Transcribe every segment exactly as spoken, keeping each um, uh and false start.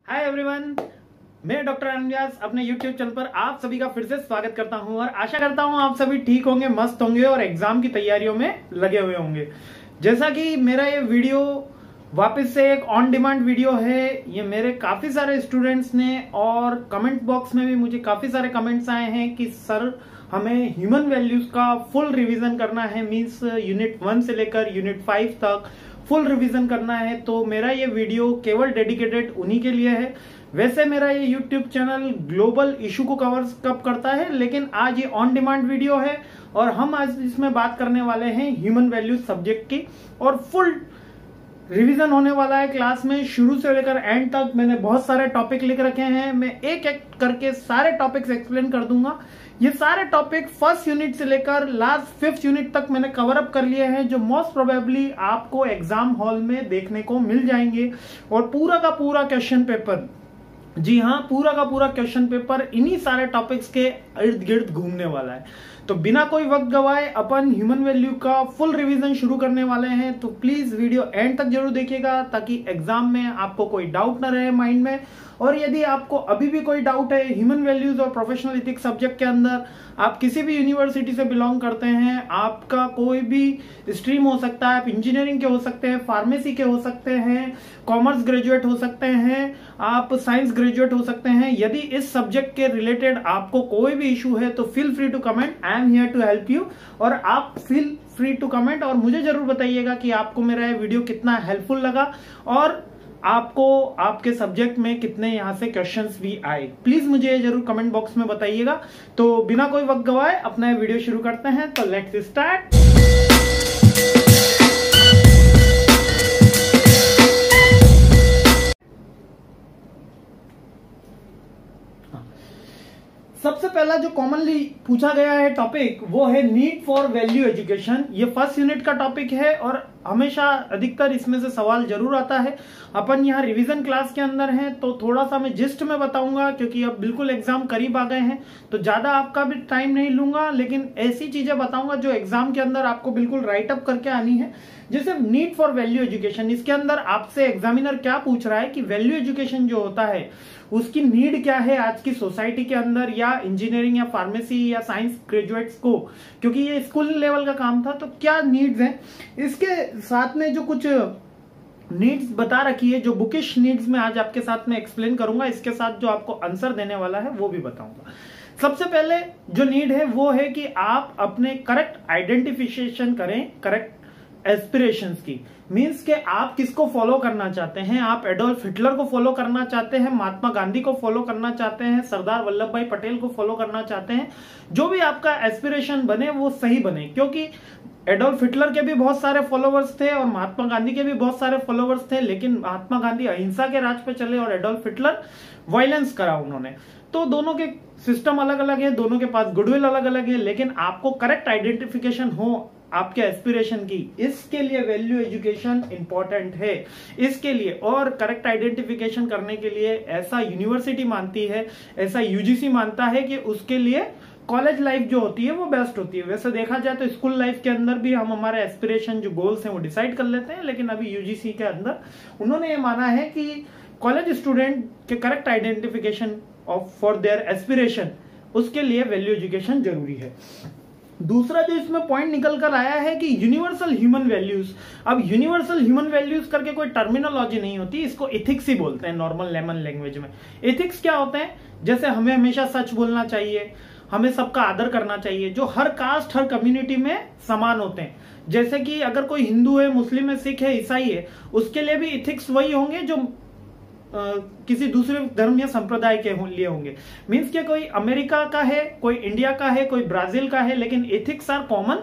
हाय everyone, मैं doctor Arun Vyas अपने YouTube channel पर आप सभी का फिर से स्वागत करता हूं और आशा करता हूं आप सभी ठीक होंगे, मस्त होंगे और एग्जाम की तैयारियों में लगे हुए होंगे। जैसा कि मेरा ये वीडियो वापस से एक ऑन डिमांड वीडियो है, ये मेरे काफी सारे स्टूडेंट्स ने और कमेंट बॉक्स में भी मुझे काफी सारे कमेंट्स आए हैं कि सर हमें ह्यूमन वैल्यूज का फुल रिवीजन करना है, मींस यूनिट वन से लेकर यूनिट फाइव तक फुल रिवीजन करना है। तो मेरा ये वीडियो केवल डेडिकेटेड उन्हीं के लिए है। वैसे मेरा ये यूट्यूब चैनल ग्लोबल इशू को कवर कब करता है, लेकिन आज ये ऑन डिमांड वीडियो है और हम आज इसमें बात करने वाले हैं ह्यूमन वैल्यूज सब्जेक्ट की और फुल रिवीजन होने वाला है क्लास में। शुरू से लेकर एंड तक मैंने बहुत सारे टॉपिक लिख रखे हैं, मैं एक एक करके सारे टॉपिक्स एक्सप्लेन कर दूंगा। ये सारे टॉपिक फर्स्ट यूनिट से लेकर लास्ट फिफ्थ यूनिट तक मैंने कवर अप कर लिए हैं, जो मोस्ट प्रोबेबली आपको एग्जाम हॉल में देखने को मिल जाएंगे। और पूरा का पूरा क्वेश्चन पेपर, जी हाँ, पूरा का पूरा क्वेश्चन पेपर इन्हीं सारे टॉपिक्स के इर्द गिर्द घूमने वाला है। तो बिना कोई वक्त गवाए अपन ह्यूमन वैल्यू का फुल रिवीजन शुरू करने वाले हैं। तो प्लीज वीडियो एंड तक जरूर देखिएगा ताकि एग्जाम में आपको कोई डाउट ना रहे माइंड में। और यदि आपको अभी भी कोई डाउट है ह्यूमन वैल्यूज और प्रोफेशनल एथिक्स सब्जेक्ट के अंदर, आप किसी भी यूनिवर्सिटी से बिलोंग करते हैं, आपका कोई भी स्ट्रीम हो सकता है, आप इंजीनियरिंग के हो सकते हैं, फार्मेसी के हो सकते हैं, कॉमर्स ग्रेजुएट हो सकते हैं, आप साइंस ग्रेजुएट हो सकते हैं, यदि इस सब्जेक्ट के रिलेटेड आपको कोई भी इशू है तो feel free to comment, I am here to help you. और आप फील फ्री टू कमेंट और मुझे जरूर बताइएगा कि आपको मेरा ये वीडियो कितना हेल्पफुल लगा और आपको आपके सब्जेक्ट में कितने यहां से क्वेश्चंस भी आए। प्लीज मुझे जरूर कमेंट बॉक्स में बताइएगा। तो बिना कोई वक्त गवाए अपना वीडियो शुरू करते हैं। तो लेट्स स्टार्ट। सबसे पहला जो कॉमनली पूछा गया है टॉपिक वो है नीड फॉर वैल्यू एजुकेशन। ये फर्स्ट यूनिट का टॉपिक है और हमेशा अधिकतर इसमें से सवाल जरूर आता है। अपन यहाँ रिवीजन क्लास के अंदर हैं तो थोड़ा सा मैं जिस्ट में बताऊंगा, क्योंकि अब बिल्कुल एग्जाम करीब आ गए हैं तो ज्यादा आपका भी टाइम नहीं लूंगा, लेकिन ऐसी चीजें बताऊंगा जो एग्जाम के अंदर आपको बिल्कुल राइट अप करके आनी है। जैसे नीड फॉर वैल्यू एजुकेशन, इसके अंदर आपसे एग्जामिनर क्या पूछ रहा है कि वैल्यू एजुकेशन जो होता है उसकी नीड क्या है आज की सोसाइटी के अंदर, या इंजीनियरिंग या फार्मेसी या साइंस ग्रेजुएट्स को, क्योंकि ये स्कूल लेवल का काम था तो क्या नीड्स हैं। इसके साथ में जो कुछ नीड्स बता रखी है, जो बुकिश नीड्स में आज आपके साथ में एक्सप्लेन करूंगा, इसके साथ जो आपको आंसर देने वाला है वो भी बताऊंगा। सबसे पहले जो नीड है वो है कि आप अपने करेक्ट आइडेंटिफिकेशन करें, करेक्ट एस्पिरेशंस की। मींस के आप किसको फॉलो करना चाहते हैं। आप एडोल्फ हिटलर को फॉलो करना चाहते हैं, महात्मा गांधी को फॉलो करना चाहते हैं, सरदार वल्लभ भाई पटेल को फॉलो करना चाहते हैं। जो भी आपका एस्पिरेशन बने वो सही बने, क्योंकि एडोल्फ हिटलर के भी बहुत सारे फॉलोवर्स थे और महात्मा गांधी के भी बहुत सारे फॉलोवर्स थे, लेकिन महात्मा गांधी अहिंसा के राज पे चले और एडोल्फ हिटलर वायलेंस करा उन्होंने। तो दोनों के सिस्टम अलग अलग है, दोनों के पास गुडविल अलग अलग है, लेकिन आपको करेक्ट आइडेंटिफिकेशन हो आपके एस्पिरेशन की, इसके लिए वैल्यू एजुकेशन इंपॉर्टेंट है। इसके लिए और करेक्ट आइडेंटिफिकेशन करने के लिए ऐसा यूनिवर्सिटी मानती है, ऐसा यूजीसी मानता है कि उसके लिए कॉलेज लाइफ जो होती है वो बेस्ट होती है। वैसे देखा जाए तो स्कूल लाइफ के अंदर भी हम हमारे एस्पिरेशन जो गोल्स हैं वो डिसाइड कर लेते हैं, लेकिन अभी यूजीसी के अंदर उन्होंने ये माना है कि कॉलेज स्टूडेंट के correct identification of for their aspiration, उसके लिए वैल्यू एजुकेशन जरूरी है। दूसरा जो इसमें पॉइंट निकल कर आया है कि यूनिवर्सल ह्यूमन वैल्यूज। अब यूनिवर्सल ह्यूमन वैल्यूज करके कोई टर्मिनोलॉजी नहीं होती, इसको एथिक्स ही बोलते हैं नॉर्मल लेमन लैंग्वेज में। एथिक्स क्या होते हैं, जैसे हमें हमेशा सच बोलना चाहिए, हमें सबका आदर करना चाहिए, जो हर कास्ट हर कम्युनिटी में समान होते हैं। जैसे कि अगर कोई हिंदू है, मुस्लिम है, सिख है, ईसाई है, उसके लिए भी एथिक्स वही होंगे जो Uh, किसी दूसरे धर्म या संप्रदाय के लिए होंगे। मींस के कोई अमेरिका का है, कोई इंडिया का है, कोई ब्राजील का है, लेकिन ethics are common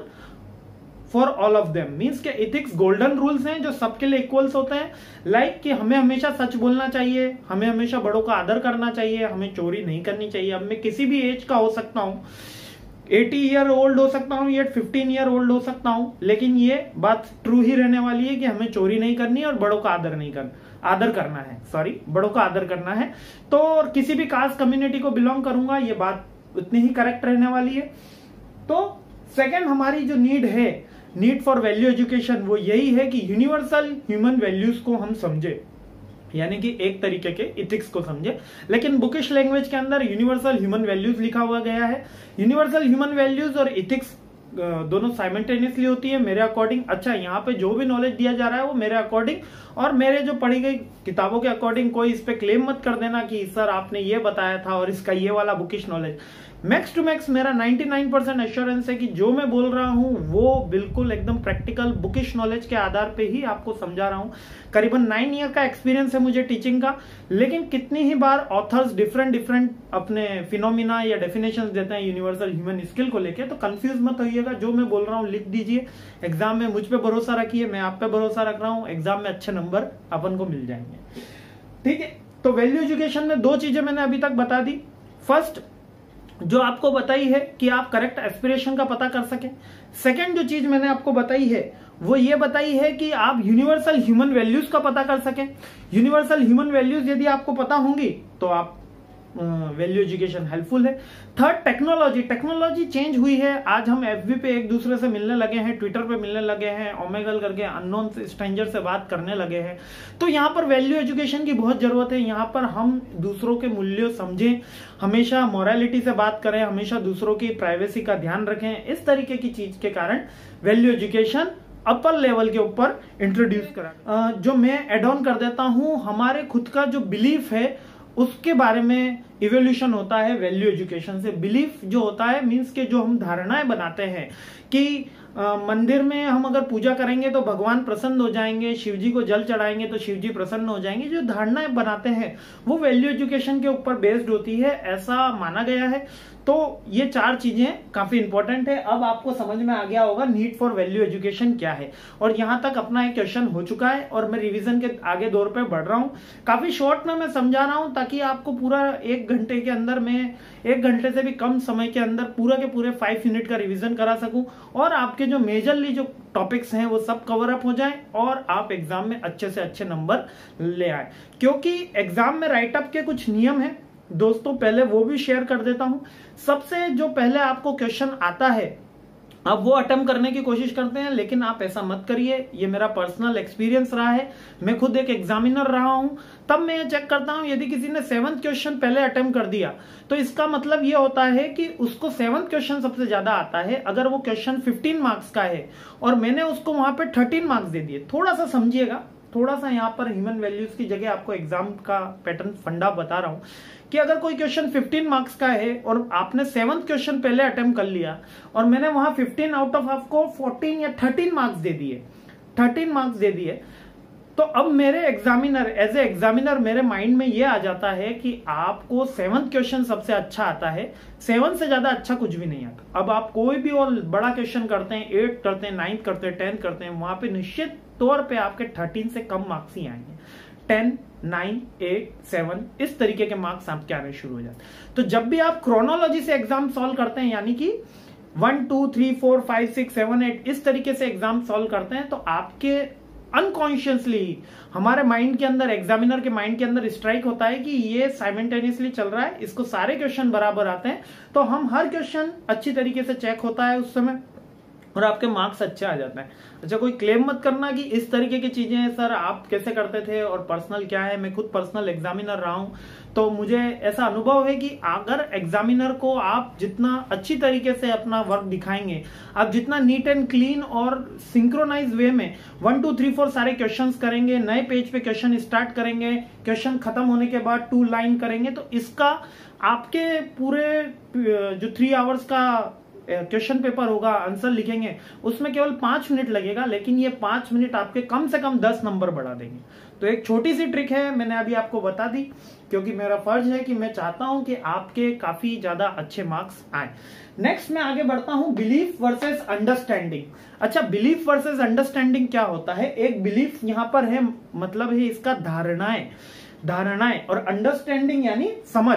for all of them. Means के एथिक्स गोल्डन रूल्स हैं जो सबके लिए इक्वल्स होते हैं। लाइक कि हमें हमेशा सच बोलना चाहिए, हमें हमेशा बड़ों का आदर करना चाहिए, हमें चोरी नहीं करनी चाहिए। अब मैं किसी भी एज का हो सकता हूँ, अस्सी ईयर ओल्ड हो सकता हूँ या पंद्रह ईयर ओल्ड हो सकता हूँ, लेकिन ये बात ट्रू ही रहने वाली है कि हमें चोरी नहीं करनी और बड़ों का आदर नहीं करना आदर करना है सॉरी बड़ों का आदर करना है। तो किसी भी कास्ट कम्युनिटी को बिलोंग करूंगा, ये बात उतनी ही करेक्ट रहने वाली है। तो सेकंड हमारी जो नीड है, नीड फॉर वैल्यू एजुकेशन, वो यही है कि यूनिवर्सल ह्यूमन वैल्यूज को हम समझे। यानी कि एक तरीके के इथिक्स को समझे। लेकिन बुकिश लैंग्वेज के अंदर यूनिवर्सल ह्यूमन वैल्यूज लिखा हुआ गया है। यूनिवर्सल ह्यूमन वैल्यूज और इथिक्स दोनों साइमल्टेनियसली होती है मेरे अकॉर्डिंग। अच्छा, यहाँ पे जो भी नॉलेज दिया जा रहा है वो मेरे अकॉर्डिंग और मेरे जो पढ़ी गई किताबों के अकॉर्डिंग। कोई इस पे क्लेम मत कर देना कि सर आपने ये बताया था और इसका ये वाला bookish knowledge. Max to max मेरा निन्यानवे परसेंट एश्योरेंस है कि जो मैं बोल रहा हूं वो बिल्कुल एकदम प्रैक्टिकल बुकिश नॉलेज के आधार पे ही आपको समझा रहा हूं। करीबन नाइन ईयर का एक्सपीरियंस है मुझे टीचिंग का, लेकिन कितनी ही बार ऑथर्स डिफरेंट डिफरेंट अपने फिनोमिना या डेफिनेशंस देते हैं यूनिवर्सल ह्यूमन स्किल को लेके, तो कंफ्यूज मत होइएगा। जो मैं बोल रहा हूँ लिख दीजिए, एग्जाम में मुझ पे भरोसा रखिए, मैं आप पे भरोसा रख रहा हूँ, एग्जाम में अच्छे नंबर अपन को मिल जाएंगे। ठीक है, तो वैल्यू एजुकेशन में दो चीजें मैंने अभी तक बता दी। फर्स्ट जो आपको बताई है कि आप करेक्ट एस्पिरेशन का पता कर सकें। सेकंड जो चीज मैंने आपको बताई है वो ये बताई है कि आप यूनिवर्सल ह्यूमन वैल्यूज का पता कर सकें। यूनिवर्सल ह्यूमन वैल्यूज यदि आपको पता होंगी तो आप वैल्यू एजुकेशन हेल्पफुल है। Third, technology. टेक्नोलॉजी चेंज हुई है। आज हम एफबी पे एक दूसरे से मिलने लगे हैं, ट्विटर पे मिलने लगे हैं, ओमेगल करके अननोन स्ट्रेंजर से बात करने लगे हैं। तो यहाँ पर वैल्यू एजुकेशन की बहुत जरूरत है। यहाँ पर हम दूसरों के मूल्यों समझें, हमेशा मोरालिटी से बात करें, हमेशा दूसरों की प्राइवेसी का ध्यान रखें। इस तरीके की चीज के कारण वैल्यू एजुकेशन अपर लेवल के ऊपर इंट्रोड्यूस करा। जो मैं एड ऑन कर देता हूं, हमारे खुद का जो बिलीफ है उसके बारे में इवोल्यूशन होता है वैल्यू एजुकेशन से। बिलीफ जो होता है मीन्स के जो हम धारणाएं बनाते हैं कि आ, मंदिर में हम अगर पूजा करेंगे तो भगवान प्रसन्न हो जाएंगे, शिव जी को जल चढ़ाएंगे तो शिव जी प्रसन्न हो जाएंगे, जो धारणाएं बनाते हैं वो वैल्यू एजुकेशन के ऊपर बेस्ड होती है, ऐसा माना गया है। तो ये चार चीजें काफी इंपॉर्टेंट है। अब आपको समझ में आ गया होगा नीड फॉर वैल्यू एजुकेशन क्या है। और यहां तक अपना एक क्वेश्चन हो चुका है और मैं रिवीजन के आगे दौर पे बढ़ रहा हूं। काफी शॉर्ट में मैं समझा रहा हूं ताकि आपको पूरा एक घंटे के अंदर में, एक घंटे से भी कम समय के अंदर पूरा के पूरे फाइव यूनिट का रिवीजन करा सकूं और आपके जो मेजरली जो टॉपिक्स हैं वो सब कवर अप हो जाएं और आप एग्जाम में अच्छे से अच्छे नंबर ले आए। क्योंकि एग्जाम में राइटअप के कुछ नियम है दोस्तों, पहले वो भी शेयर कर देता हूं। सबसे जो पहले आपको क्वेश्चन आता है आप वो अटेम्प्ट करने की कोशिश करते हैं, लेकिन आप ऐसा मत करिए। ये मेरा पर्सनल एक्सपीरियंस रहा है, मैं खुद एक एग्जामिनर रहा हूं। तब मैं ये चेक करता हूं यदि किसी ने सेवंथ क्वेश्चन पहले अटेम्प्ट कर दिया तो इसका मतलब ये होता है कि उसको सेवंथ क्वेश्चन सबसे ज्यादा आता है। अगर वो क्वेश्चन फिफ्टीन मार्क्स का है और मैंने उसको वहां पे थर्टीन मार्क्स दे दिए, थोड़ा सा समझिएगा, थोड़ा सा यहाँ पर ह्यूमन वैल्यूज की जगह आपको एग्जाम का पैटर्न फंडा बता रहा हूं कि अगर कोई क्वेश्चन फिफ्टीन मार्क्स का है और आपने सेवंथ क्वेश्चन पहले अटेम्प्ट कर लिया और मैंने वहां फिफ्टीन आउट ऑफ आपको फोर्टीन या थर्टीन मार्क्स दे दिए, थर्टीन मार्क्स दे दिए, तो अब मेरे एग्जामिनर एज ए एग्जामिनर मेरे माइंड में ये आ जाता है कि आपको सेवंथ क्वेश्चन सबसे अच्छा आता है, सेवन से ज्यादा अच्छा कुछ भी नहीं आता। अब आप कोई भी और बड़ा क्वेश्चन करते हैं, एट करते हैं, नाइन्थ करते हैं, टेंथ करते हैं, वहां पे निश्चित तौर पे आपके थर्टीन से कम मार्क्स ही आएंगे। टेन, नाइन, एट, सेवन इस तरीके के मार्क्स आपके आने शुरू हो जाते हैं। तो जब भी आप क्रोनोलॉजी से एग्जाम सॉल्व करते हैं, यानी कि one two three four five six seven eight इस तरीके से एग्जाम सॉल्व करते हैं, तो आपके अनकॉन्शियसली हमारे माइंड के अंदर, एग्जामिनर के माइंड के अंदर स्ट्राइक होता है कि ये साइमल्टेनियसली चल रहा है, इसको सारे क्वेश्चन बराबर आते हैं। तो हम हर क्वेश्चन अच्छी तरीके से चेक होता है उस समय और आपके मार्क्स अच्छे आ जाते हैं। अच्छा, कोई क्लेम मत करना कि इस तरीके की चीजें हैं सर आप कैसे करते थे और पर्सनल क्या है। मैं खुद पर्सनल एग्जामिनर रहा हूं तो मुझे ऐसा अनुभव है कि अगर एग्जामिनर को आप जितना अच्छी तरीके से अपना वर्क दिखाएंगे, आप जितना नीट एंड क्लीन और सिंक्रोनाइज वे में वन टू थ्री फोर सारे क्वेश्चंस करेंगे, नए पेज पे क्वेश्चन स्टार्ट करेंगे, क्वेश्चन खत्म होने के बाद टू लाइन करेंगे, तो इसका आपके पूरे जो थ्री आवर्स का क्वेश्चन पेपर होगा, आंसर लिखेंगे, उसमें केवल पांच मिनट लगेगा, लेकिन ये पांच मिनट आपके कम से कम दस नंबर बढ़ा देंगे। तो एक छोटी सी ट्रिक है, मैंने अभी आपको बता दी, क्योंकि मेरा फर्ज है कि मैं चाहता हूं कि आपके काफी ज्यादा अच्छे मार्क्स आए। नेक्स्ट मैं आगे बढ़ता हूं, बिलीफ वर्सेस अंडरस्टैंडिंग। अच्छा, बिलीफ वर्सेस अंडरस्टैंडिंग क्या होता है? एक बिलीफ यहां पर है, मतलब है इसका धारणाएं, धारणाएं और अंडरस्टैंडिंग यानी समझ।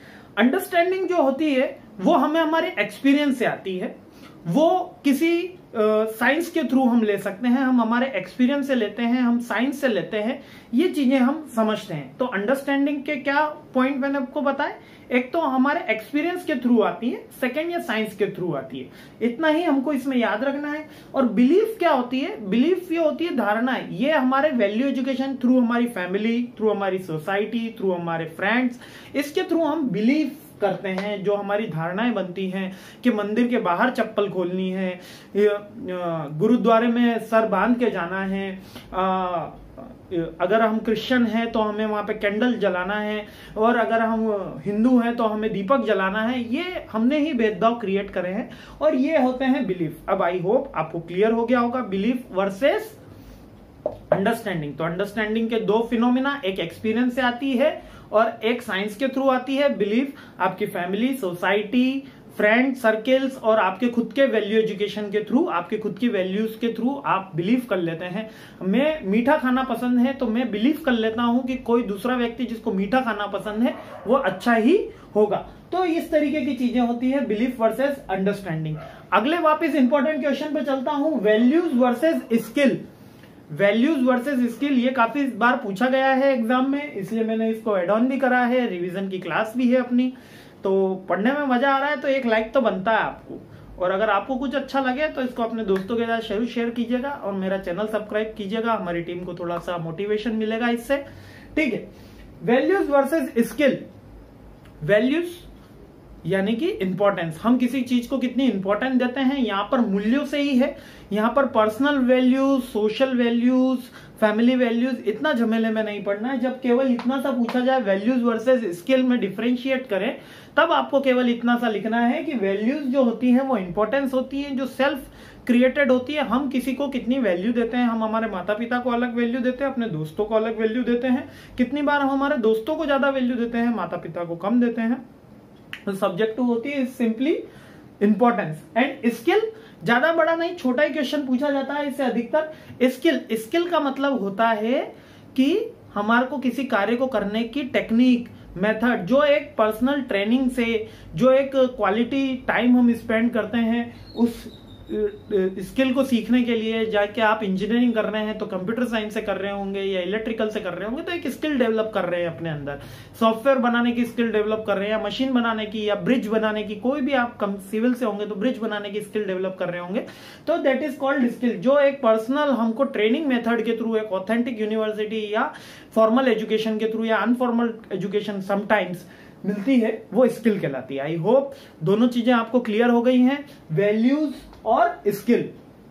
अंडरस्टैंडिंग जो होती है वो हमें हमारे एक्सपीरियंस से आती है, वो किसी साइंस के थ्रू हम ले सकते हैं, हम हमारे एक्सपीरियंस से लेते हैं, हम साइंस से लेते हैं, ये चीजें हम समझते हैं। तो अंडरस्टैंडिंग के क्या पॉइंट मैंने आपको बताए, एक तो हमारे एक्सपीरियंस के थ्रू आती है, सेकंड ये साइंस के थ्रू आती है, इतना ही हमको इसमें याद रखना है। और बिलीफ क्या होती है, बिलीफ ये होती है धारणा, ये हमारे वैल्यू एजुकेशन थ्रू, हमारी फैमिली थ्रू, हमारी सोसाइटी थ्रू, हमारे फ्रेंड्स, इसके थ्रू हम बिलीव करते हैं, जो हमारी धारणाएं बनती हैं कि मंदिर के बाहर चप्पल खोलनी है, गुरुद्वारे में सर बांध के जाना है, अगर हम क्रिश्चियन हैं तो हमें वहां पे कैंडल जलाना है, और अगर हम हिंदू हैं तो हमें दीपक जलाना है। ये हमने ही भेदभाव क्रिएट करे हैं और ये होते हैं बिलीफ। अब आई होप आपको क्लियर हो गया होगा बिलीफ वर्सेस अंडरस्टैंडिंग। तो अंडरस्टैंडिंग के दो फिनोमिना, एक एक्सपीरियंस से आती है और एक साइंस के थ्रू आती है। बिलीफ आपकी फैमिली, सोसाइटी, फ्रेंड सर्कल्स और आपके खुद के वैल्यू एजुकेशन के थ्रू, आपके खुद की वैल्यूज के थ्रू आप बिलीव कर लेते हैं। मैं मीठा खाना पसंद है तो मैं बिलीव कर लेता हूं कि कोई दूसरा व्यक्ति जिसको मीठा खाना पसंद है वो अच्छा ही होगा। तो इस तरीके की चीजें होती है बिलीफ वर्सेस अंडरस्टैंडिंग। अगले वापस इंपॉर्टेंट क्वेश्चन पे चलता हूं, values versus skill. Values versus skill ये काफी बार पूछा गया है एग्जाम में, इसलिए मैंने इसको एड ऑन भी करा है, रिवीजन की क्लास भी है अपनी। तो पढ़ने में मजा आ रहा है तो एक लाइक तो बनता है आपको, और अगर आपको कुछ अच्छा लगे तो इसको अपने दोस्तों के साथ जरूर शेयर कीजिएगा और मेरा चैनल सब्सक्राइब कीजिएगा, हमारी टीम को थोड़ा सा मोटिवेशन मिलेगा इससे। ठीक है, वैल्यूज वर्सेस स्किल। वैल्यूज यानी कि इंपॉर्टेंस, हम किसी चीज को कितनी इंपॉर्टेंस देते हैं, यहाँ पर मूल्यों से ही है। यहाँ पर personal values, social values, family values, इतना झमेले में नहीं पढ़ना है। जब केवल इतना सा पूछा जाए वैल्यूज वर्सेस स्किल में डिफरेंशिएट करें, तब आपको केवल इतना सा लिखना है कि वैल्यूज जो होती हैं वो इंपॉर्टेंस होती है, जो सेल्फ क्रिएटेड होती है। हम किसी को कितनी वैल्यू देते हैं, हम हमारे माता पिता को अलग वैल्यू देते हैं, अपने दोस्तों को अलग वैल्यू देते हैं। कितनी बार हम हमारे दोस्तों को ज्यादा वैल्यू देते हैं, माता पिता को कम देते हैं। तो सब्जेक्टिव होती है सिंपली इंपॉर्टेंस। एंड स्किल ज्यादा बड़ा नहीं, छोटा ही क्वेश्चन पूछा जाता है इससे अधिकतर। स्किल, स्किल का मतलब होता है कि हमारे को किसी कार्य को करने की टेक्निक, मेथड, जो एक पर्सनल ट्रेनिंग से, जो एक क्वालिटी टाइम हम स्पेंड करते हैं उस स्किल को सीखने के लिए। जाके आप इंजीनियरिंग कर रहे हैं तो कंप्यूटर साइंस से कर रहे होंगे या इलेक्ट्रिकल से कर रहे होंगे, तो एक स्किल डेवलप कर रहे हैं अपने अंदर। सॉफ्टवेयर बनाने की स्किल डेवलप कर रहे हैं, या मशीन बनाने की, या ब्रिज बनाने की, कोई भी आप सिविल से होंगे तो ब्रिज बनाने की स्किल डेवलप कर रहे होंगे, तो दैट इज कॉल्ड स्किल। जो एक पर्सनल हमको ट्रेनिंग मेथड के थ्रू, एक ऑथेंटिक यूनिवर्सिटी या फॉर्मल एजुकेशन के थ्रू या अनफॉर्मल एजुकेशन समटाइम्स मिलती है, वो स्किल कहलाती है। आई होप दोनों चीजें आपको क्लियर हो गई हैं, वैल्यूज और स्किल।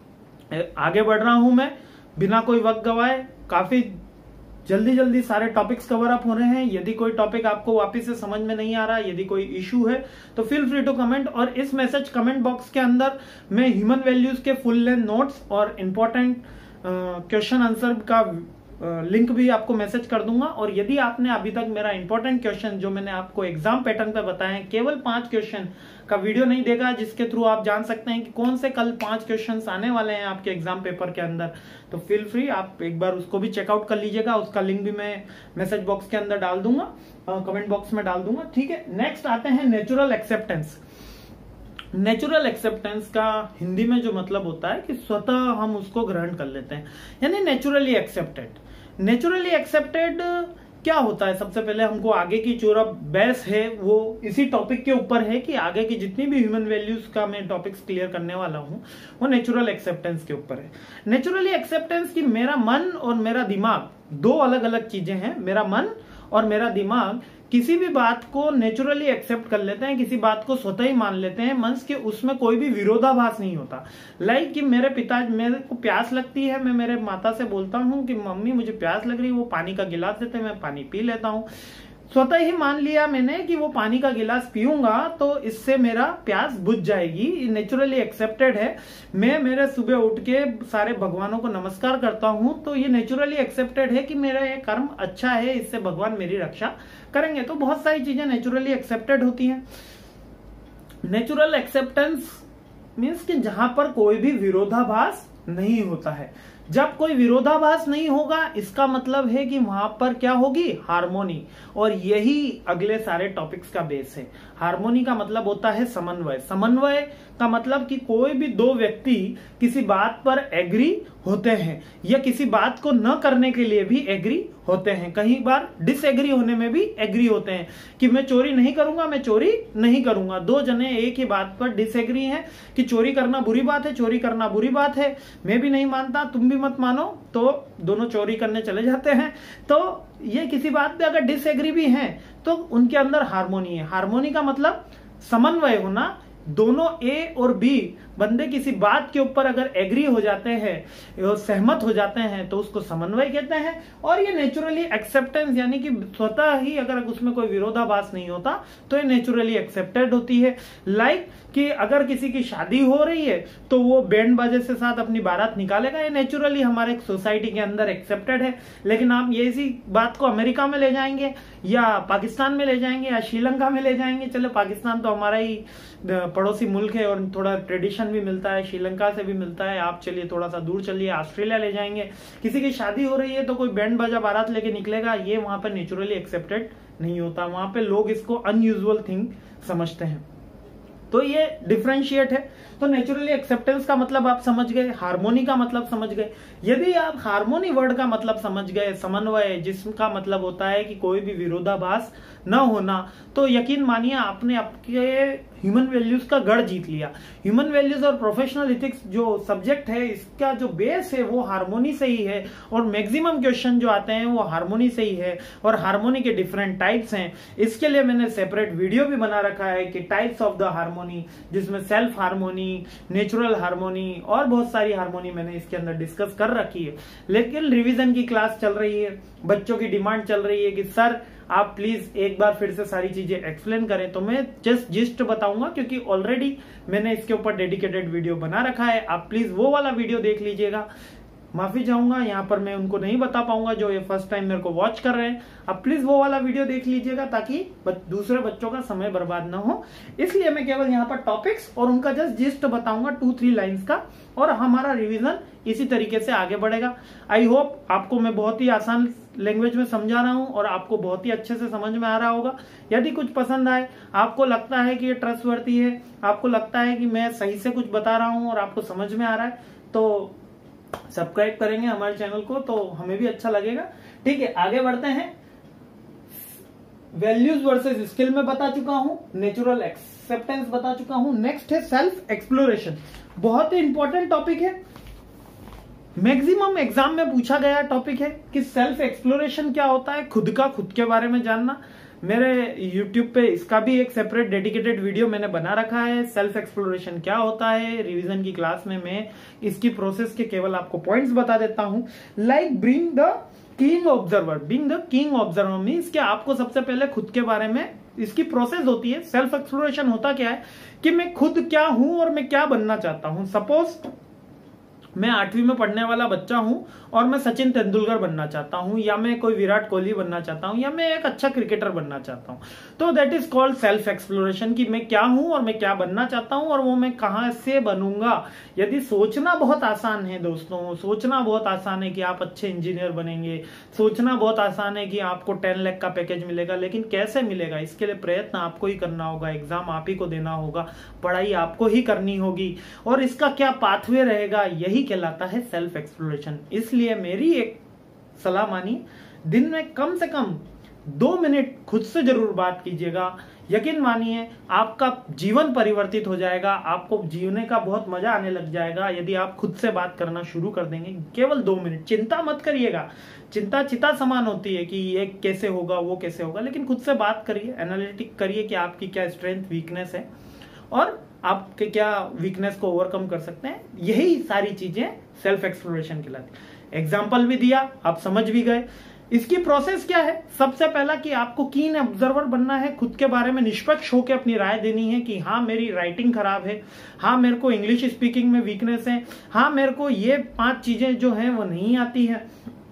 आगे बढ़ रहा हूं मैं बिना कोई वक्त गवाए, काफी जल्दी जल्दी सारे टॉपिक्स कवर अप हो रहे हैं। यदि कोई टॉपिक आपको वापस से समझ में नहीं आ रहा, यदि कोई इशू है तो फील फ्री टू कमेंट, और इस मैसेज कमेंट बॉक्स के अंदर मैं ह्यूमन वैल्यूज के फुल लेंथ नोट्स और इंपॉर्टेंट क्वेश्चन आंसर का लिंक भी आपको मैसेज कर दूंगा। और यदि आपने अभी तक मेरा इंपॉर्टेंट क्वेश्चन जो मैंने आपको एग्जाम पैटर्न पे बताए हैं, केवल पांच क्वेश्चन का वीडियो नहीं देखा, जिसके थ्रू आप जान सकते हैं कि कौन से कल पांच क्वेश्चंस आने वाले हैं आपके एग्जाम पेपर के अंदर, तो फील फ्री आप एक बार उसको भी चेकआउट कर लीजिएगा। उसका लिंक भी मैं मैसेज बॉक्स के अंदर डाल दूंगा, कमेंट बॉक्स में डाल दूंगा। ठीक है, नेक्स्ट आते हैं नेचुरल एक्सेप्टेंस। नेचुरल एक्सेप्टेंस का हिंदी में जो मतलब होता है कि स्वतः हम उसको ग्रहण कर लेते हैं, यानी नेचुरली एक्सेप्टेड। नेचुरली एक्सेप्टेड क्या होता है, सबसे पहले हमको आगे की जो बहस है वो इसी टॉपिक के ऊपर है कि आगे की जितनी भी ह्यूमन वैल्यूज का मैं टॉपिक्स क्लियर करने वाला हूं वो नेचुरल एक्सेप्टेंस के ऊपर है। नेचुरली एक्सेप्टेंस की मेरा मन और मेरा दिमाग दो अलग अलग चीजें हैं। मेरा मन और मेरा दिमाग किसी भी बात को नेचुरली एक्सेप्ट कर लेते हैं, किसी बात को स्वतः ही मान लेते हैं, मन के उसमें कोई भी विरोधाभास नहीं होता। लाइक कि मेरे पिता, मेरे को प्यास लगती है, मैं मेरे माता से बोलता हूँ कि मम्मी मुझे प्यास लग रही है, वो पानी का गिलास देते हैं, मैं पानी पी लेता हूँ। स्वतः ही मान लिया मैंने कि वो पानी का गिलास पीऊंगा तो इससे मेरा प्यास बुझ जाएगी, नेचुरली एक्सेप्टेड है। मैं मेरे सुबह उठ के सारे भगवानों को नमस्कार करता हूं तो ये नेचुरली एक्सेप्टेड है कि मेरा ये कर्म अच्छा है, इससे भगवान मेरी रक्षा करेंगे। तो बहुत सारी चीजें नेचुरली एक्सेप्टेड होती हैं। नेचुरल एक्सेप्टेंस मीन्स कि जहां पर कोई भी विरोधाभास नहीं होता है, जब कोई विरोधाभास नहीं होगा इसका मतलब है कि वहां पर क्या होगी, हार्मोनी। और यही अगले सारे टॉपिक्स का बेस है। हार्मोनी का मतलब होता है समन्वय। समन्वय का मतलब कि कोई भी दो व्यक्ति किसी बात पर एग्री होते हैं या किसी बात को न करने के लिए भी एग्री होते हैं। कई बार डिसएग्री होने में भी एग्री होते हैं कि मैं चोरी नहीं करूंगा, मैं चोरी नहीं करूंगा। दो जने एक ही बात पर डिसएग्री हैं कि चोरी करना बुरी बात है, चोरी करना बुरी बात है, मैं भी नहीं मानता, तुम भी मत मानो, तो दोनों चोरी करने चले जाते हैं। तो ये किसी बात पे अगर डिसएग्री भी हैं तो उनके अंदर हार्मोनी है। हार्मोनी का मतलब समन्वय होना। दोनों ए और बी बंदे किसी बात के ऊपर अगर एग्री हो जाते हैं, सहमत हो जाते हैं, तो उसको समन्वय कहते हैं। और ये नेचुरली एक्सेप्टेंस, यानी कि स्वतः ही अगर उसमें कोई विरोधाभास नहीं होता तो ये नेचुरली एक्सेप्टेड होती है। लाइक कि अगर किसी की शादी हो रही है तो वो बैंड बाजे से साथ अपनी बारात निकालेगा, ये नेचुरली हमारे सोसाइटी के अंदर एक्सेप्टेड है। लेकिन आप ये इसी बात को अमेरिका में ले जाएंगे या पाकिस्तान में ले जाएंगे या श्रीलंका में ले जाएंगे, चलो पाकिस्तान तो हमारा ही पड़ोसी मुल्क है और थोड़ा ट्रेडिशन भी मिलता है, श्रीलंका से भी मिलता है, आप चलिए थोड़ा सा दूर चलिए ऑस्ट्रेलिया ले जाएंगे, किसी की शादी हो रही है तो कोई बैंड बाजा बारात लेके निकलेगा, ये वहां पर नेचुरली एक्सेप्टेड नहीं होता। वहां पे लोग इसको अनयूजुअल थिंग समझते हैं। तो ये डिफरेंशिएट है। तो नेचुरली एक्सेप्टेंस का मतलब आप समझ गए, हार्मोनी का मतलब समझ गए। यदि आप हार्मोनी वर्ड का मतलब समझ गए, समन्वय जिसका मतलब होता है कि कोई भी विरोधाभास न होना, तो यकीन मानिए आपने आपके ह्यूमन वैल्यूज का गढ़ जीत लिया। ह्यूमन वैल्यूज और प्रोफेशनल इथिक्स जो सब्जेक्ट है इसका जो बेस है वो हार्मोनी से ही है और मैक्सिमम क्वेश्चन जो आते हैं वो हार्मोनी से ही है। और हार्मोनी के डिफरेंट टाइप्स हैं, इसके लिए मैंने सेपरेट वीडियो भी बना रखा है कि टाइप्स ऑफ द हार्मोनी, जिसमें सेल्फ हार्मोनी, नेचुरल हार्मोनी और बहुत सारी हार्मोनी मैंने इसके अंदर डिस्कस कर रखी है। लेकिन रिवीजन की क्लास चल रही है, बच्चों की डिमांड चल रही है कि सर आप प्लीज एक बार फिर से सारी चीजें एक्सप्लेन करें, तो मैं जस्ट जिस्ट बताऊंगा क्योंकि ऑलरेडी मैंने इसके ऊपर डेडिकेटेड वीडियो बना रखा है। आप प्लीज वो वाला वीडियो देख लीजिएगा। माफी चाहूंगा, यहाँ पर मैं उनको नहीं बता पाऊंगा जो ये फर्स्ट टाइम मेरे को वॉच कर रहे हैं। आप प्लीज वो वाला वीडियो देख लीजिएगा ताकि दूसरे बच्चों का समय बर्बाद ना हो। इसलिए मैं केवल यहाँ पर टॉपिक्स और उनका जस्ट जिस्ट बताऊंगा, टू थ्री लाइंस का, और हमारा रिवीजन इसी तरीके से आगे बढ़ेगा। आई होप आपको मैं बहुत ही आसान लैंग्वेज में समझा रहा हूं और आपको बहुत ही अच्छे से समझ में आ रहा होगा। यदि कुछ पसंद आए, आपको लगता है कि ये ट्रस्टवर्दी है, आपको लगता है कि मैं सही से कुछ बता रहा हूं और आपको समझ में आ रहा है, तो सब्सक्राइब करेंगे हमारे चैनल को, तो हमें भी अच्छा लगेगा। ठीक है, आगे बढ़ते हैं। वैल्यूज वर्सेस स्किल में बता चुका हूं, नेचुरल एक्सेप्टेंस बता चुका हूं। नेक्स्ट है सेल्फ एक्सप्लोरेशन। बहुत ही इंपॉर्टेंट टॉपिक है, मैक्सिमम एग्जाम में पूछा गया टॉपिक है कि सेल्फ एक्सप्लोरेशन क्या होता है, खुद का खुद के बारे में जानना। मेरे यूट्यूब पे इसका भी एक सेपरेट डेडिकेटेड वीडियो मैंने बना रखा है, सेल्फ एक्सप्लोरेशन क्या होता है। रिवीजन की क्लास में मैं इसकी प्रोसेस के केवल आपको पॉइंट्स बता देता हूं। Like being the king observer, being the king observer means कि आपको सबसे पहले खुद के बारे में इसकी प्रोसेस होती है। सेल्फ एक्सप्लोरेशन होता क्या है कि मैं खुद क्या हूं और मैं क्या बनना चाहता हूं। सपोज मैं आठवीं में पढ़ने वाला बच्चा हूं और मैं सचिन तेंदुलकर बनना चाहता हूं, या मैं कोई विराट कोहली बनना चाहता हूं, या मैं एक अच्छा क्रिकेटर बनना चाहता हूं, तो that is called self exploration कि मैं क्या हूं और मैं क्या बनना चाहता हूं और वो मैं कहां से बनूंगा। यदि सोचना बहुत आसान है दोस्तों, सोचना बहुत आसान है कि आप अच्छे इंजीनियर बनेंगे, सोचना बहुत आसान है कि आपको टेन लाख का पैकेज मिलेगा, लेकिन कैसे मिलेगा इसके लिए प्रयत्न आपको ही करना होगा, एग्जाम आप ही को देना होगा, पढ़ाई आपको ही करनी होगी, और इसका क्या पाथवे रहेगा, यही कहलाता है सेल्फ एक्सप्लोरेशन। इसलिए मेरी एक सलाह मानिए, दिन में कम से कम दो मिनट खुद से जरूर बात कीजिएगा। यकीन मानिए आपका जीवन परिवर्तित हो जाएगा, आपको जीने का बहुत मजा आने लग जाएगा यदि आप खुद से बात करना शुरू कर देंगे। केवल दो मिनट, चिंता मत करिएगा, चिंता चिता समान होती है कि ये कैसे होगा वो कैसे होगा, लेकिन खुद से बात करिए, एनालिटिक करिए कि आपकी क्या स्ट्रेंथ वीकनेस है और आपके क्या वीकनेस को ओवरकम कर सकते हैं। यही सारी चीजें सेल्फ एक्सप्लोरेशन कहलाती। एग्जाम्पल भी दिया, आप समझ भी गए। इसकी प्रोसेस क्या है? सबसे पहला कि आपको कीन ऑब्जर्वर बनना है, खुद के बारे में निष्पक्ष होकर अपनी राय देनी है कि हाँ मेरी राइटिंग खराब है, हाँ मेरे को इंग्लिश स्पीकिंग में वीकनेस है, हाँ मेरे को ये पांच चीजें जो हैं वो नहीं आती है।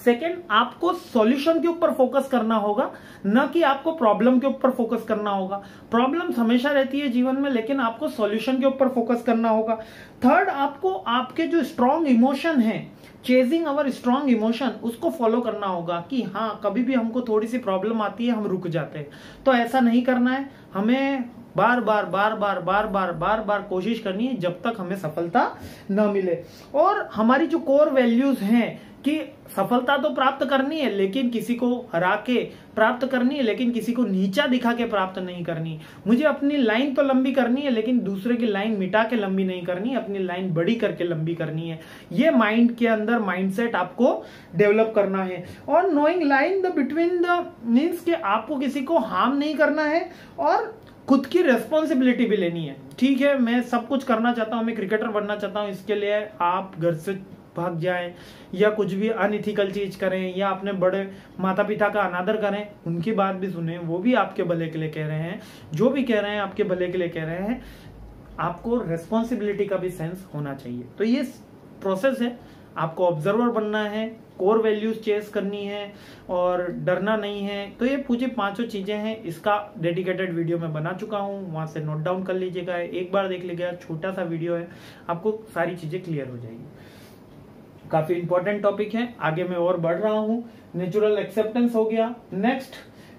सेकेंड, आपको सॉल्यूशन के ऊपर फोकस करना होगा, न कि आपको प्रॉब्लम के ऊपर फोकस करना होगा। प्रॉब्लम हमेशा रहती है जीवन में, लेकिन आपको सॉल्यूशन के ऊपर फोकस करना होगा। थर्ड, आपको आपके जो स्ट्रॉन्ग इमोशन है, चेजिंग अवर स्ट्रॉन्ग इमोशन, उसको फॉलो करना होगा कि हाँ, कभी भी हमको थोड़ी सी प्रॉब्लम आती है हम रुक जाते हैं, तो ऐसा नहीं करना है। हमें बार बार बार बार बार बार बार बार कोशिश करनी है जब तक हमें सफलता न मिले। और हमारी जो कोर वैल्यूज हैं कि सफलता तो प्राप्त करनी है, लेकिन किसी को हरा के प्राप्त करनी है, लेकिन किसी को नीचा दिखा के प्राप्त नहीं करनी। मुझे अपनी लाइन तो लंबी करनी है, लेकिन दूसरे की लाइन मिटा के लंबी नहीं करनी, अपनी लाइन बड़ी करके लंबी करनी है। ये माइंड के अंदर माइंडसेट आपको डेवलप करना है। और knowing line the between the means कि आपको किसी को हार्म नहीं करना है और खुद की रेस्पॉन्सिबिलिटी भी लेनी है। ठीक है, मैं सब कुछ करना चाहता हूं, मैं क्रिकेटर बनना चाहता हूं, इसके लिए आप घर से भाग जाएं या कुछ भी अनइथिकल चीज करें या अपने बड़े माता पिता का अनादर करें, उनकी बात भी सुने, वो भी आपके भले के लिए कह रहे हैं, जो भी कह रहे हैं आपके भले के लिए कह रहे हैं। आपको रेस्पॉन्सिबिलिटी का भी सेंस होना चाहिए। तो ये प्रोसेस है, आपको ऑब्जर्वर बनना है, कोर वैल्यूज चेस करनी है और डरना नहीं है। तो ये पूछे पांचों चीजें हैं, इसका डेडिकेटेड वीडियो मैं बना चुका हूं, वहां से नोट डाउन कर लीजिएगा, एक बार देख लीजिएगा, छोटा सा वीडियो है, आपको सारी चीजें क्लियर हो जाएगी। काफी इंपॉर्टेंट टॉपिक है, आगे मैं और बढ़ रहा हूं। नेचुरल एक्सेप्टेंस हो गया। नेक्स्ट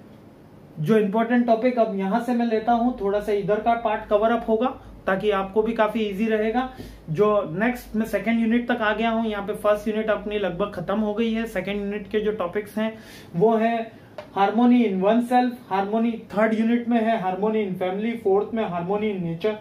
जो इंपॉर्टेंट टॉपिक अब यहां से मैं लेता हूं, थोड़ा सा इधर का पार्ट कवर अप होगा ताकि आपको भी काफी इजी रहेगा। जो नेक्स्ट मैं सेकंड यूनिट तक आ गया हूं, यहाँ पे फर्स्ट यूनिट अपनी लगभग खत्म हो गई है। सेकंड यूनिट के जो टॉपिक्स हैं वो है harmony in one self, harmony third unit में है हार्मोनी इन फैमिली, फोर्थ में हार्मोनी इन नेचर।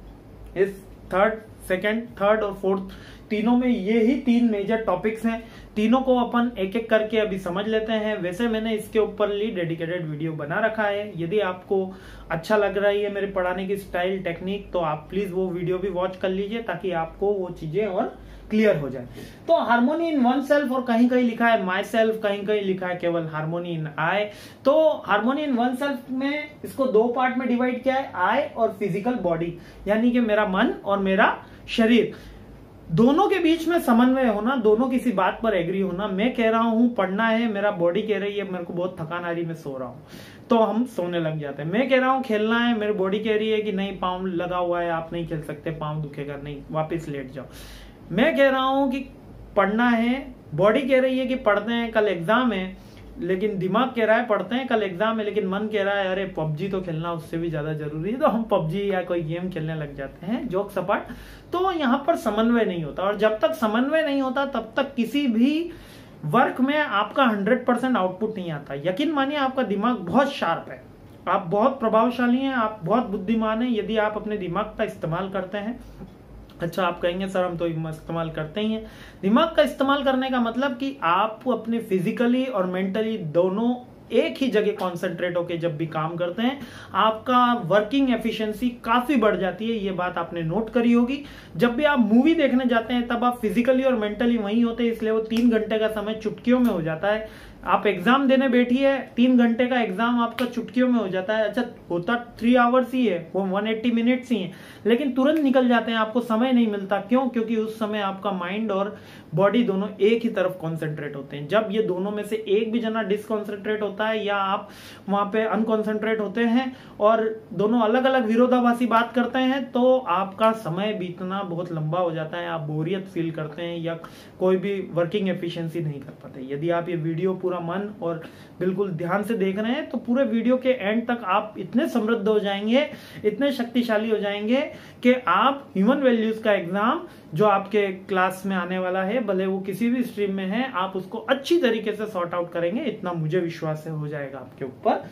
इस थर्ड सेकंड थर्ड और फोर्थ तीनों में ये ही तीन मेजर टॉपिक्स हैं। तीनों को अपन एक एक करके अभी समझ लेते हैं। वैसे मैंने इसके ऊपर ली डेडिकेटेड वीडियो बना रखा है। यदि आपको अच्छा लग रही है मेरे पढ़ाने की स्टाइल टेक्निक, तो आप प्लीज वो वीडियो भी वॉच कर लीजिए ताकि आपको वो चीजें और क्लियर हो जाए। तो हार्मोनी इन वन सेल्फ, और कहीं कहीं लिखा है माई सेल्फ, कहीं कहीं लिखा है केवल हार्मोनी इन आई। तो हार्मोनी इन वन सेल्फ में इसको दो पार्ट में डिवाइड किया है, आई और फिजिकल बॉडी, यानी कि मेरा मन और मेरा शरीर, दोनों के बीच में समन्वय होना, दोनों किसी बात पर एग्री होना। मैं कह रहा हूं पढ़ना है, मेरा बॉडी कह रही है मेरे को बहुत थकान आ रही है, मैं सो रहा हूं, तो हम सोने लग जाते हैं। मैं कह रहा हूं खेलना है, मेरी बॉडी कह रही है कि नहीं पाँव लगा हुआ है, आप नहीं खेल सकते, पाँव दुखेगा, नहीं वापिस लेट जाओ। मैं कह रहा हूं कि पढ़ना है, बॉडी कह रही है कि पढ़ते हैं, कल एग्जाम है, लेकिन दिमाग कह रहा है पढ़ते हैं, कल एग्जाम है, लेकिन मन कह रहा है अरे पबजी तो खेलना उससे भी ज्यादा जरूरी है, तो हम पबजी या कोई गेम खेलने लग जाते हैं, जोक सपाट। तो यहाँ पर समन्वय नहीं होता, और जब तक समन्वय नहीं होता तब तक किसी भी वर्क में आपका हंड्रेड परसेंट आउटपुट नहीं आता। यकीन मानिए आपका दिमाग बहुत शार्प है, आप बहुत प्रभावशाली हैं, आप बहुत बुद्धिमान हैं यदि आप अपने दिमाग का इस्तेमाल करते हैं। अच्छा, आप कहेंगे सर हम तो इस्तेमाल करते ही हैं। दिमाग का इस्तेमाल करने का मतलब कि आप अपने फिजिकली और मेंटली दोनों एक ही जगह कॉन्सेंट्रेट होकर जब भी काम करते हैं, आपका वर्किंग एफिशिएंसी काफी बढ़ जाती है। ये बात आपने नोट करी होगी। जब भी आप मूवी देखने जाते हैं तब आप फिजिकली और मेंटली वहीं होते हैं, इसलिए वो तीन घंटे का समय चुटकियों में हो जाता है। आप एग्जाम देने बैठिए, तीन घंटे का एग्जाम आपका चुटकियों में हो जाता है। अच्छा, होता थ्री आवर्स ही है, वो वन एट्टी मिनट्स ही है, लेकिन तुरंत निकल जाते हैं, आपको समय नहीं मिलता। क्यों? क्योंकि उस समय आपका माइंड और बॉडी दोनों एक ही तरफ कॉन्सेंट्रेट होते हैं। जब ये दोनों में से एक भी जना डिसकॉन्सेंट्रेट होता है या आप वहां पे अनकॉन्सेंट्रेट होते हैं और दोनों अलग अलग विरोधाभासी बात करते हैं, तो आपका समय बीतना बहुत लंबा हो जाता है, आप बोरियत फील करते हैं या कोई भी वर्किंग एफिशिएंसी नहीं कर पाते। यदि आप ये वीडियो पूरा मन और बिल्कुल ध्यान से देख रहे हैं तो पूरे वीडियो के एंड तक आप इतने समृद्ध हो जाएंगे, इतने शक्तिशाली हो जाएंगे कि आप ह्यूमन वैल्यूज का एग्जाम जो आपके क्लास में आने वाला है, भले वो किसी भी स्ट्रीम में है, आप उसको अच्छी तरीके से सॉर्ट आउट करेंगे, इतना मुझे विश्वास है हो जाएगा आपके ऊपर।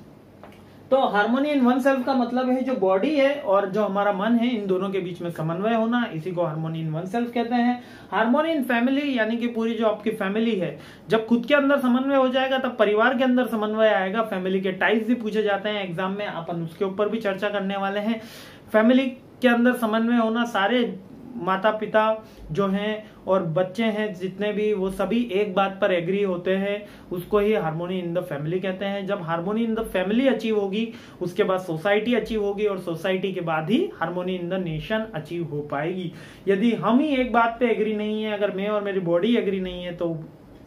तो हार्मोनी इन वन सेल्फ का मतलब है जो बॉडी है और जो हमारा मन है, इन दोनों के बीच में समन्वय होना, इसी को हार्मोनी इन वन सेल्फ कहते हैं। हार्मोनी इन फैमिली, यानी कि पूरी जो आपकी फैमिली है, जब खुद के अंदर समन्वय हो जाएगा तब परिवार के अंदर समन्वय आएगा। फैमिली के टाइप्स भी पूछे जाते हैं एग्जाम में, अपन उसके ऊपर भी चर्चा करने वाले हैं। फैमिली के अंदर समन्वय होना, सारे माता पिता जो हैं और बच्चे हैं जितने भी, वो सभी एक बात पर एग्री होते हैं, उसको ही हार्मोनी इन द फैमिली कहते हैं। जब harmony in the family achieve होगी, उसके बाद सोसाइटी अचीव होगी और सोसाइटी के बाद ही harmony in the nation achieve हो पाएगी। यदि हम ही एक बात पे एग्री नहीं है, अगर मैं और मेरी बॉडी एग्री नहीं है, तो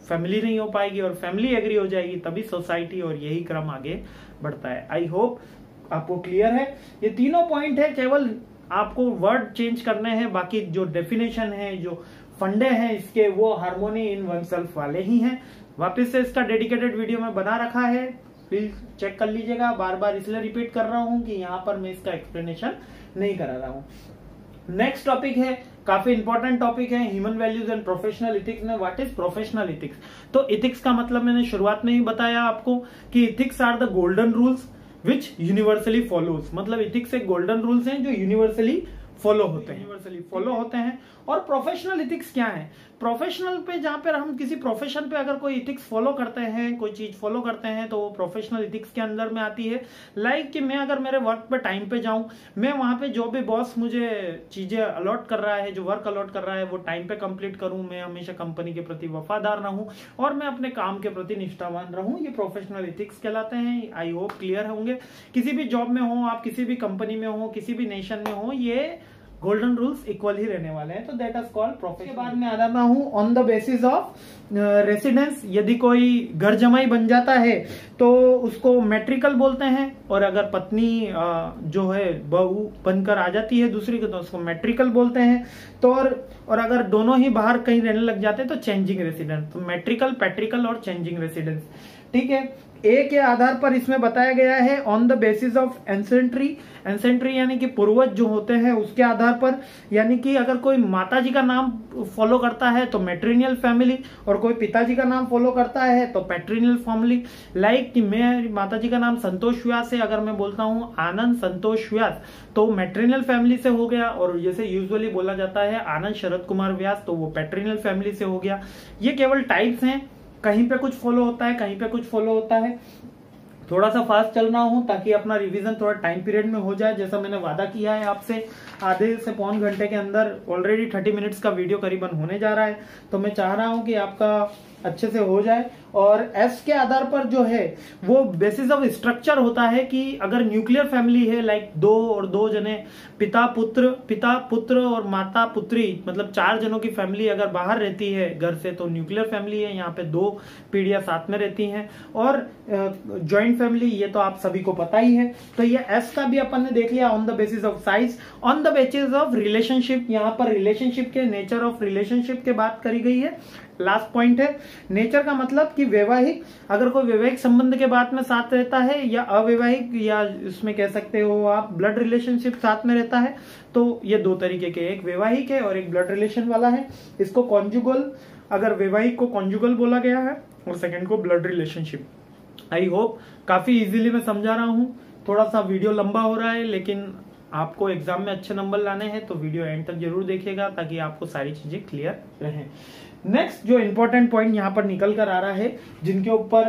फैमिली नहीं हो पाएगी, और फैमिली एग्री हो जाएगी तभी सोसाइटी, और यही क्रम आगे बढ़ता है। आई होप आपको क्लियर है। ये तीनों पॉइंट है, केवल आपको वर्ड चेंज करने हैं, बाकी जो डेफिनेशन है, जो फंडे हैं इसके, वो हार्मोनी इन वनसेल्फ वाले ही हैं। वापस से इसका डेडिकेटेड वीडियो में बना रखा है, प्लीज चेक कर लीजिएगा। बार बार इसलिए रिपीट कर रहा हूं कि यहाँ पर मैं इसका एक्सप्लेनेशन नहीं करा रहा हूं। नेक्स्ट टॉपिक है, काफी इंपॉर्टेंट टॉपिक है, human values and professional ethics में। What is professional ethics? तो इथिक्स का मतलब मैंने शुरुआत में ही बताया आपको कि ethics are the golden rules which universally follows. मतलब इथिक्स एक गोल्डन रूल्स हैं जो यूनिवर्सली फॉलो होते हैं, यूनिवर्सली फॉलो होते हैं। और प्रोफेशनल इथिक्स क्या है? प्रोफेशनल पे, जहां पर हम किसी प्रोफेशन पे अगर कोई इथिक्स फॉलो करते हैं, कोई चीज फॉलो करते हैं, तो वो प्रोफेशनल इथिक्स के अंदर में आती है। लाइक कि मैं अगर मेरे वर्क पे टाइम पे जाऊं, मैं वहां पे जो भी बॉस मुझे चीजें अलॉट कर रहा है, जो वर्क अलॉट कर रहा है, वो टाइम पे कंप्लीट करूं, मैं हमेशा कंपनी के प्रति वफादार रहूं और मैं अपने काम के प्रति निष्ठावान रहूं, ये प्रोफेशनल इथिक्स कहलाते हैं। आई होप क्लियर होंगे। किसी भी जॉब में हो आप, किसी भी कंपनी में हो, किसी भी नेशन में हो, ये गोल्डन रूल्स इक्वल ही रहने वाले हैं, तो दैट इज कॉल्ड प्रोफेशनल। के बाद में आ जाता हूं on the basis of residence. यदि कोई घर जमाई बन जाता है तो उसको मैट्रिकल बोलते हैं, और अगर पत्नी uh, जो है बहू बनकर आ जाती है दूसरी को, तो उसको मैट्रिकल बोलते हैं। तो और, और अगर दोनों ही बाहर कहीं रहने लग जाते हैं तो चेंजिंग रेसिडेंस। तो मैट्रिकल, पैट्रिकल और चेंजिंग रेसिडेंस, ठीक है। ए के आधार पर इसमें बताया गया है on the basis of ancestry. Ancestry यानी कि पूर्वज जो होते हैं उसके आधार पर, यानी कि अगर कोई माता जी का नाम फॉलो करता है तो मैट्रिनियल फैमिली, और कोई पिताजी का नाम फॉलो करता है तो पैट्रिनियल फैमिली। लाइक कि मैं, माता जी का नाम संतोष व्यास है, अगर मैं बोलता हूं आनंद संतोष व्यास तो मैट्रिनियल फैमिली से हो गया, और जैसे यूजुअली बोला जाता है आनंद शरद कुमार व्यास, तो वो पैट्रिनियल फैमिली से हो गया। ये केवल टाइप्स हैं, कहीं पे कुछ फॉलो होता है, कहीं पे कुछ फॉलो होता है। थोड़ा सा फास्ट चल रहा हूं ताकि अपना रिवीजन थोड़ा टाइम पीरियड में हो जाए, जैसा मैंने वादा किया है आपसे। आधे से पौन घंटे के अंदर ऑलरेडी थर्टी मिनट्स का वीडियो करीबन होने जा रहा है, तो मैं चाह रहा हूं कि आपका अच्छे से हो जाए। और एस के आधार पर जो है वो बेसिस ऑफ स्ट्रक्चर होता है कि अगर न्यूक्लियर फैमिली है, लाइक दो और दो जने, पिता पुत्र, पिता पुत्र और माता पुत्री, मतलब चार जनों की फैमिली अगर बाहर रहती है घर से तो न्यूक्लियर फैमिली है, यहाँ पे दो पीढ़ियां साथ में रहती हैं। और ज्वाइंट फैमिली, ये तो आप सभी को पता ही है। तो ये एस का भी अपन ने देख लिया on the basis of size. On the basis of relationship, यहाँ पर रिलेशनशिप के, नेचर ऑफ रिलेशनशिप के बात करी गई है। लास्ट पॉइंट है नेचर का मतलब कि वैवाहिक, अगर कोई वैवाहिक संबंध के बाद में साथ रहता है, या अवैवाहिक, या इसमें कह सकते हो आप ब्लड रिलेशनशिप साथ में रहता है, तो ये दो तरीके के, एक वैवाहिक है और एक ब्लड रिलेशन वाला है। इसको कॉन्जुगल, अगर वैवाहिक को कॉन्जुगल बोला गया है और सेकंड को ब्लड रिलेशनशिप। आई होप काफी इजीली मैं समझा रहा हूं। थोड़ा सा वीडियो लंबा हो रहा है, लेकिन आपको एग्जाम में अच्छे नंबर लाने हैं तो वीडियो एंड तक जरूर देखिएगा ताकि आपको सारी चीजें क्लियर रहें। नेक्स्ट जो इंपॉर्टेंट पॉइंट यहाँ पर निकल कर आ रहा है, जिनके ऊपर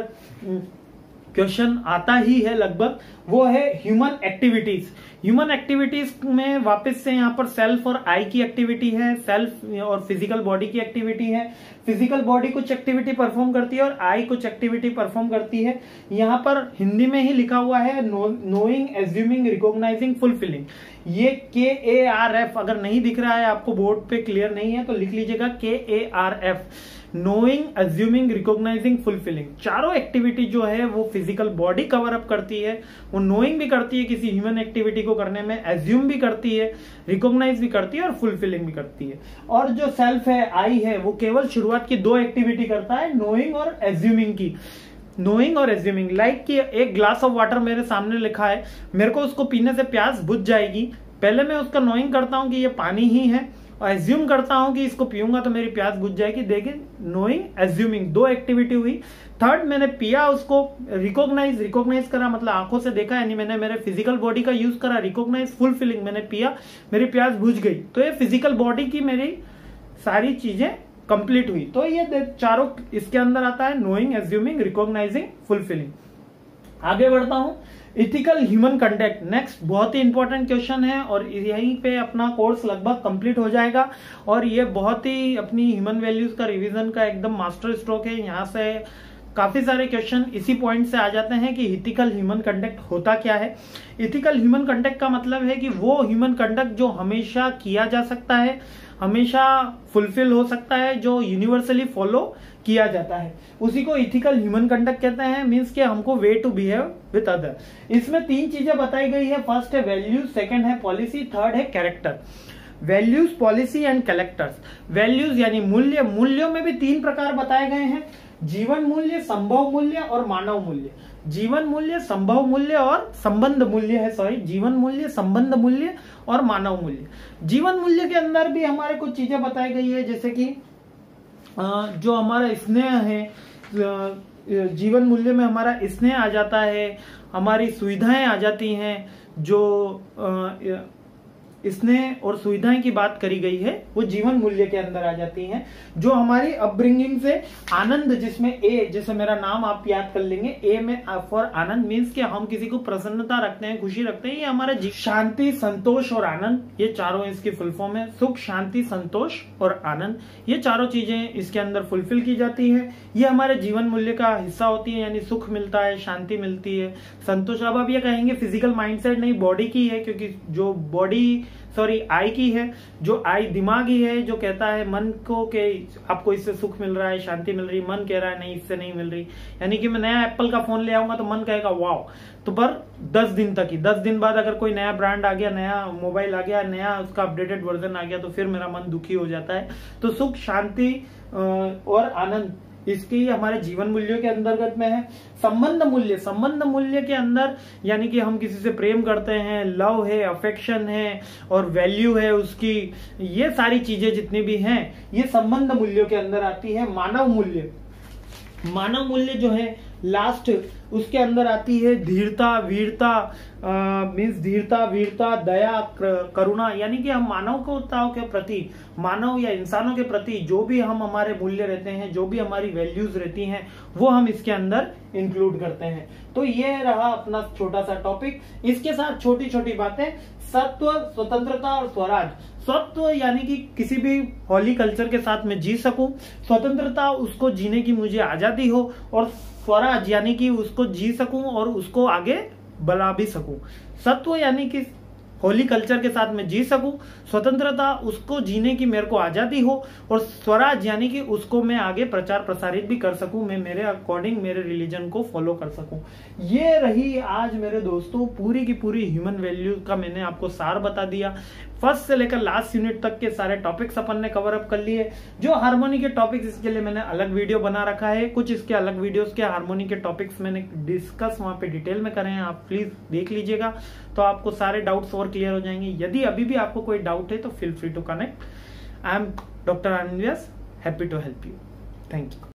क्वेश्चन आता ही है लगभग, वो है ह्यूमन एक्टिविटीज। ह्यूमन एक्टिविटीज में वापस से यहाँ पर सेल्फ और आई की एक्टिविटी है, सेल्फ और फिजिकल बॉडी की एक्टिविटी है। फिजिकल बॉडी कुछ एक्टिविटी परफॉर्म करती है और आई कुछ एक्टिविटी परफॉर्म करती है। यहाँ पर हिंदी में ही लिखा हुआ है नोइंग, एज्यूमिंग, रिकॉग्नाइजिंग, फुलफिलिंग। ये के ए आर एफ अगर नहीं दिख रहा है आपको, बोर्ड पे क्लियर नहीं है, तो लिख लीजिएगा K A R F. Knowing, assuming, recognizing, fulfilling, चारों एक्टिविटी जो है वो फिजिकल बॉडी कवर अप करती है। वो नोइंग भी करती है किसी ह्यूमन एक्टिविटी को करने में, एज्यूम भी करती है, रिकॉग्नाइज भी करती है और फुलफिलिंग भी करती है। और जो सेल्फ है, आई है, वो केवल शुरुआत की दो एक्टिविटी करता है, नोइंग और एज्यूमिंग की। नोइंग और एज्यूमिंग, लाइक कि एक ग्लास ऑफ वाटर मेरे सामने लिखा है, मेरे को उसको पीने से प्यास बुझ जाएगी, पहले मैं उसका नोइंग करता हूं कि ये पानी ही है, और एज्यूम करता हूं कि इसको पीऊंगा तो मेरी प्यास बुझ जाएगी। देखिए, नोइंग, एज्यूमिंग, दो एक्टिविटी हुई। थर्ड, मैंने पिया, उसको रिकॉग्नाइज, रिकॉग्नाइज करा मतलब आंखों से देखा, यानी मैंने मेरे फिजिकल बॉडी का यूज करा। रिकॉग्नाइज, फुलफिलिंग, मैंने पिया, मेरी प्यास बुझ गई। तो ये फिजिकल बॉडी की मेरी सारी चीजें कंप्लीट हुई। तो ये चारों इसके अंदर आता है, नोइंग, एज्यूमिंग, रिकॉग्नाइजिंग, फुलफिलिंग। आगे बढ़ता हूं, इथिकल ह्यूमन कंडक्ट। नेक्स्ट बहुत ही इंपॉर्टेंट क्वेश्चन है और यहीं पे अपना कोर्स लगभग कंप्लीट हो जाएगा। और ये बहुत ही अपनी ह्यूमन वैल्यूज का रिवीजन का एकदम मास्टर स्ट्रोक है। यहाँ से काफी सारे क्वेश्चन इसी पॉइंट से आ जाते हैं कि इथिकल ह्यूमन कंडक्ट होता क्या है। इथिकल ह्यूमन कंडक्ट का मतलब है कि वो ह्यूमन कंडक्ट जो हमेशा किया जा सकता है, हमेशा फुलफिल हो सकता है, जो यूनिवर्सली फॉलो किया जाता है। उसी को इथिकल ह्यूमन कंडक्ट कहते हैं, मीन्स कि हमको way to behave with other. इसमें तीन चीजें बताई गई है, फर्स्ट है वैल्यूज, सेकंड है पॉलिसी, थर्ड है character. Values, policy and characters. Values यानी मूल्य, मूल्यों में भी तीन प्रकार बताए गए हैं, जीवन मूल्य, संभव मूल्य और मानव मूल्य। जीवन मूल्य, संभव मूल्य और संबंध मूल्य है, सॉरी, जीवन मूल्य, संबंध मूल्य और मानव मूल्य। जीवन मूल्य के अंदर भी हमारे कुछ चीजें बताई गई है, जैसे कि जो हमारा स्नेह है, जीवन मूल्य में हमारा स्नेह आ जाता है, हमारी सुविधाएं आ जाती हैं, जो स्नेह और सुविधाएं की बात करी गई है वो जीवन मूल्य के अंदर आ जाती हैं। जो हमारी अपब्रिंगिंग से आनंद, जिसमें ए, जैसे मेरा नाम आप याद कर लेंगे, ए में फॉर आनंद, मीन्स कि हम किसी को प्रसन्नता रखते हैं, खुशी रखते हैं, ये हमारा शांति, संतोष और आनंद, ये चारों इसकी फुल फॉर्म है। सुख, शांति, संतोष और आनंद, ये चारों चीजें इसके अंदर फुलफिल की जाती है। ये हमारे जीवन मूल्य का हिस्सा होती है, यानी सुख मिलता है, शांति मिलती है, संतोष। अब आप ये कहेंगे फिजिकल माइंडसेट नहीं, बॉडी की है, क्योंकि जो बॉडी सॉरी आई की है, जो आई दिमाग ही है जो कहता है मन को कि आपको इससे सुख मिल रहा है, शांति मिल रही, मन कह रहा है नहीं इससे नहीं मिल रही। यानी कि मैं नया एप्पल का फोन ले आऊंगा तो मन कहेगा वाओ, तो पर दस दिन तक ही, दस दिन बाद अगर कोई नया ब्रांड आ गया, नया मोबाइल आ गया, नया उसका अपडेटेड वर्जन आ गया, तो फिर मेरा मन दुखी हो जाता है। तो सुख, शांति और आनंद इसकी हमारे जीवन मूल्यों के अंतर्गत में है। संबंध मूल्य, संबंध मूल्य के अंदर यानी कि हम किसी से प्रेम करते हैं, लव है, अफेक्शन है और वैल्यू है उसकी, ये सारी चीजें जितनी भी हैं ये संबंध मूल्यों के अंदर आती है। मानव मूल्य, मानव मूल्य जो है लास्ट उसके अंदर आती है धीरता, वीरता, मीन्स धीरता, वीरता, दया, करुणा, यानी कि हम मानवताओं के प्रति, मानव या इंसानों के प्रति जो भी हम हमारे मूल्य रहते हैं, जो भी हमारी वैल्यूज रहती हैं, वो हम इसके अंदर इंक्लूड करते हैं। तो ये रहा अपना छोटा सा टॉपिक। इसके साथ छोटी छोटी बातें, सत्व, स्वतंत्रता और स्वराज। सत्व यानी कि किसी भी हॉली कल्चर के साथ मैं जी सकूं, स्वतंत्रता उसको जीने की मुझे आजादी हो, और स्वराज यानी कि उसको जी सकूं और उसको आगे बढ़ा भी सकूं। सत्व यानी कि होली कल्चर के साथ मैं जी सकूं, स्वतंत्रता उसको जीने की मेरे को आजादी हो, और स्वराज यानी कि उसको मैं आगे प्रचार प्रसारित भी कर सकूं, मैं मेरे अकॉर्डिंग मेरे रिलीजन को फॉलो कर सकूं। ये रही आज मेरे दोस्तों पूरी की पूरी ह्यूमन वैल्यू का मैंने आपको सार बता दिया। फर्स्ट से लेकर लास्ट यूनिट तक के सारे टॉपिक्स अपन ने कवर अप कर लिए। जो हार्मोनी के टॉपिक्स, इसके लिए मैंने अलग वीडियो बना रखा है, कुछ इसके अलग वीडियोस के हार्मोनी के टॉपिक्स मैंने डिस्कस वहां पे डिटेल में करे हैं, आप प्लीज देख लीजिएगा, तो आपको सारे डाउट्स और क्लियर हो जाएंगे। यदि अभी भी आपको कोई डाउट है तो feel free to connect. I am doctor Anand Vyas, happy to help you. Thank you.